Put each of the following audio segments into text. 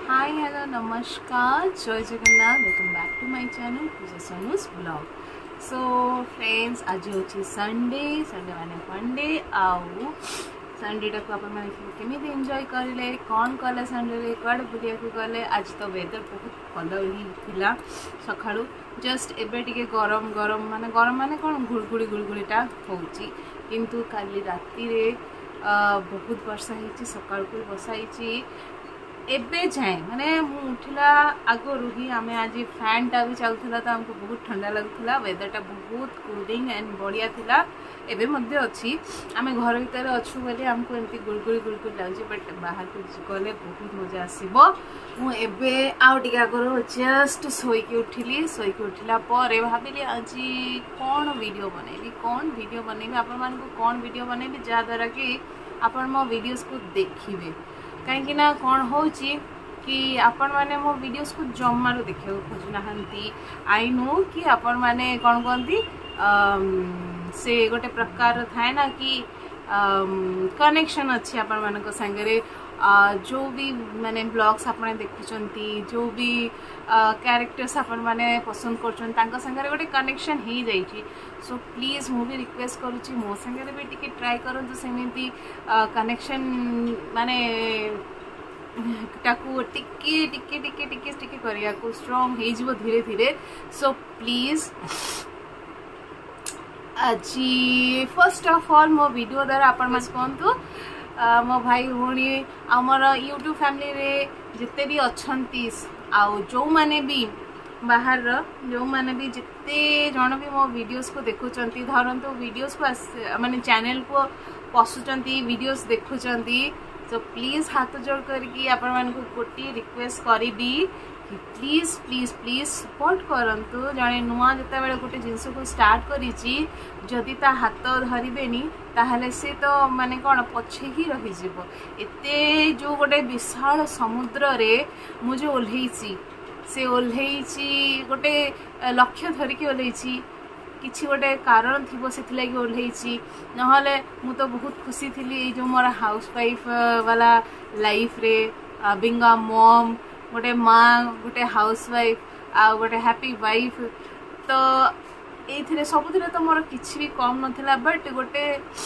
हाय hello नमस्कार जय Jagannath welcome back to my channel Pooja Sonu's blog. So friends आज हूँ संडे माने फंडे आउ संडेटा को आपमि एंजॉय करें कौन कले संडे कड़े बुलिया गले। आज तो वेदर बहुत भल ही सका जस्ट एबे टिके गरम गरम माने कौन गुड़गुड़ीटा होची किंतु काली राति रे बहुत वर्षा होती सकाल को वर्षा होती एबे जाए माने उठला आगरू ही आम आज फैन टा भी चलता तो हमको बहुत ठंडा लगुला वेदरटा बहुत कूलिंग एंड बढ़िया थिला। एबे मध्य अच्छी आम घर भीतर अच्छु बोले हमको एमती गुड़गुड़ी लगे बट बाहर को गले बहुत मजा आसो। मुझे आउ टे आगर जस्ट शोक उठिला पर भाविली आज कौन वीडियो बनैबी आपण मानक कौन वीडियो बनैबी जहाँद्वारा कि आपण मो वीडियोस को देखिए कहीं ना कौन हो कि आपण माने मो वीडियोस को जमारू देखा खोजना आई नो कि आपण माने कौन कहती से गोटे प्रकार थाए ना कि कनेक्शन अच्छी आपण मानक संगे जो भी माने ब्लॉग्स आपने देखुचंती जो भी कैरेक्टर्स आपण माने पसंद कर संगे गोटे कनेक्शन हो जाइए। सो प्लीज मु भी रिक्वेस्ट करुच्ची मो संगे भी टिके ट्राई करंतु सेमिति कनेक्शन माने टाकू टिके टिके टिके टिके टिके करिया को स्ट्रांग हे जिवो धीरे धीरे। सो प्लीज आज फर्स्ट ऑफ ऑल मो वीडियो द्वारा आपण मास कहंतु मो भाई भौणी आमर यूट्यूब फैमिली रे जिते भी अच्छंती आउ जो माने भी बाहर जो माने भी जिते जन भी मो वीडियोस को देखुचंती धरंतु वीडियोस को माने चैनल को पसुचंती वीडियोस देखुचंती। तो प्लीज हाथ जोड़ करके आपण मानक गोटे रिक्वेस्ट करी कि प्लीज प्लीज प्लीज सपोर्ट करंतु जने नुआ जता बेले गोटे जिंस को स्टार्ट करिची जदि ता हाथ धरिबेनी ताहले से तो माने कौन पछे ही रही जीवो। एते जो गोटे विशाल समुद्र रे मुझे ओल्हेची से ओल्हेची गोटे लक्ष्य धरिकी ओल्हेची किसी गोटे कारण थी से ओल्हेची नहले मु तो बहुत खुशी थी जो मोर हाउस वाइफ वाला लाइफ रे बिंग अ मॉम गोटे माँ गोटे हाउस वाइफ आ गोटे हैप्पी वाइफ तो ये सबुथ तो मोर किसी भी कम नाला बट गोटे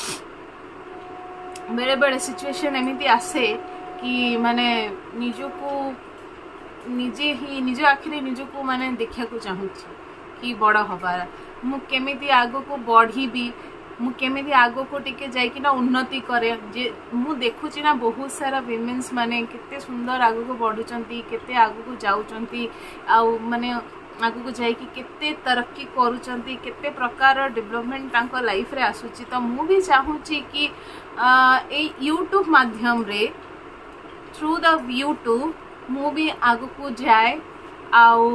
बेले बेले सिचुएशन एमती आसे कि माने निजको निजे ही निज आखिरी निजको माने देखा चाहूँ कि बड़ हबार मु केमिति आगो को बढ़ी मु केमिति आगो को टिके जाइकी ना उन्नति करे जे मु देखुची ना बहुत सारा विमेन्स माने केते सुंदर आगो को बढ़ुचंती केते आगो को जाउचंती आउ माने आगो को जाइकी केते तरक्की करूचंती केते प्रकार डेवलपमेंट तांको लाइफ रे आसुची। तो मु भी चाहूची कि ए यूट्यूब माध्यम रे थ्रू द यूट्यूब मु भी आगो को जाए आउ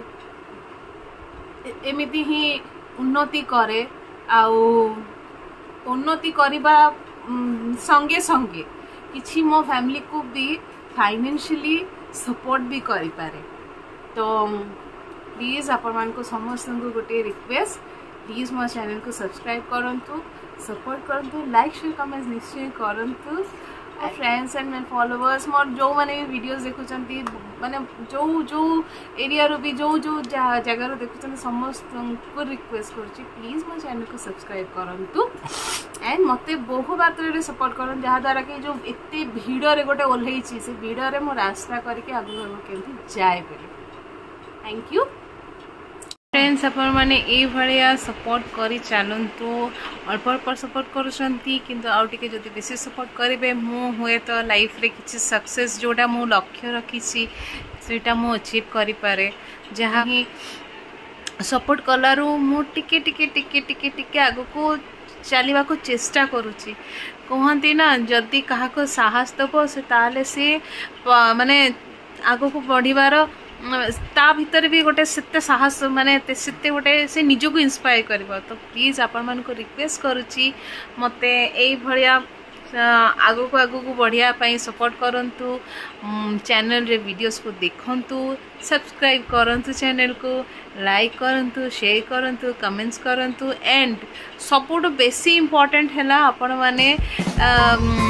एमिति ही उन्नति करे आउ उन्नति करबा संगे संगे किछि मो फैमिली को भी फाइनेंशियली सपोर्ट भी करि पारे। तो प्लीज आपण मान को समस्त को गोटे रिक्वेस्ट प्लीज मो चैनल को सब्सक्राइब करंतु सपोर्ट करंतु लाइक शेयर कमेंट निश्चय करंतु। फ्रेंड्स एंड माय फॉलोवर्स मोर जो माने भी वीडियोस देखुचंती माने जो जो एरिया रो भी जो जो जगह रो देखुचंती समस्त को रिक्वेस्ट करची प्लीज मो चैनल को सब्सक्राइब करंतु एंड मते बहु मात्रा रे सपोर्ट करन जहा द्वारा कि जो एते भीड़ रे गोटे ओल्हेची से भीड़ रे मो रास्ता करके आगु केमती जाय बोली। थैंक यू फ्रेंड्स आपण माने ए भलिया सपोर्ट करी चलंतु अल्प अल्प सपोर्ट करूछंती किंतु आउ टिके जदि बेसी सपोर्ट करिवे मु हुए तो लाइफ रे किछि सक्सेस जोटा मु लक्ष्य रखिछि सेटा मु अचीव करि पारे जहा ही सपोर्ट कलारु मु टिके टिके टिके टिके टिके आगो को चलिबा को चेष्टा करूछि। कहंती ना जदि काहा को साहस दबो से ताले से माने आगो को बढ़िबार ता भीतर भी गोटे सेते साहस माने सेते गोटे से निज को इंस्पायर करबो। तो प्लीज आपण मन को रिक्वेस्ट करूची मते एई भलिया आगो को बढ़िया पाई सपोर्ट करंतु चैनल रे वीडियोस को देखंतु सब्सक्राइब करंतु चैनल को लाइक करंतु शेयर करंतु कमेंट्स करंतु एंड सबुठ बेसी इंपोर्टेंट हैला आपण माने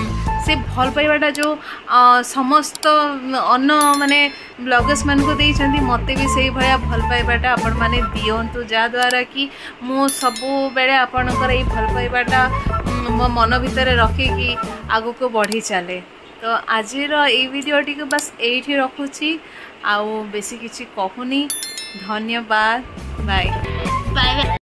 से भल पाइबाटा जो समस्त अन्न माने ब्लॉगर्स मान को देइछंती मते भी से भया भल पाइबाटा आपण माने दियंतु जा द्वारा कि मो सबु बेले आपणकर ए भल पाइबाटा मो मन भितर रखे कि आगु को बढ़ी चले। तो आज ये वीडियोटी को बस यही रखुची आउ बेसी किछि कहूनी। धन्यवाद। Bye bye.